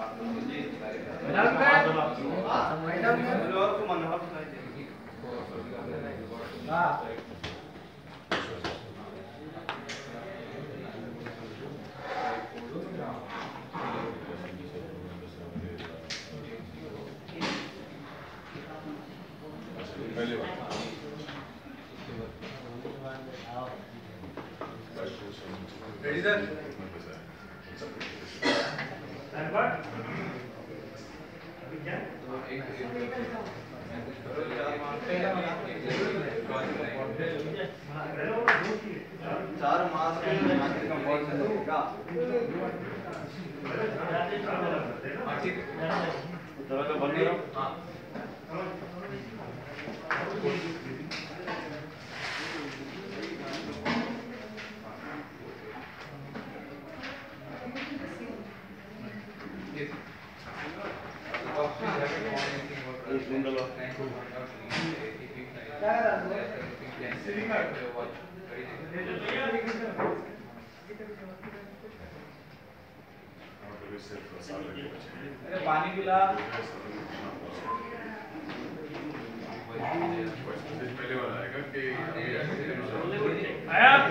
Ready, sir? And what? चार मास के नागरिक कंपाउंड से होगा जरा तो बंद करो पानी पिला पहले वाला आएगा कि आया